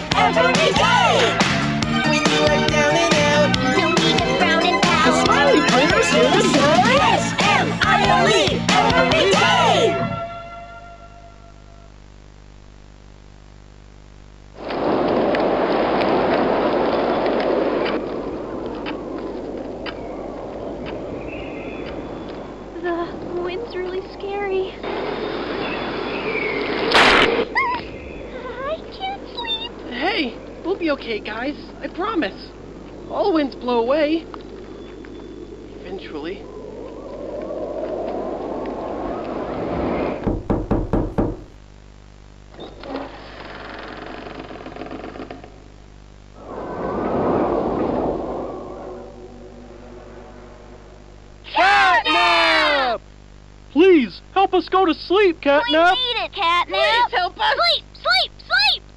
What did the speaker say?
every day. When you are down and out, no need to frown and pout. The Smiley Players here to say S-M-I-L-E every day. The wind's really scary. I can't sleep. Hey, we'll be okay, guys. I promise. All winds blow away. Eventually. Catnap! Please, help us go to sleep, Catnap! We need it, Catnap! Please help us! Sleep, sleep, sleep!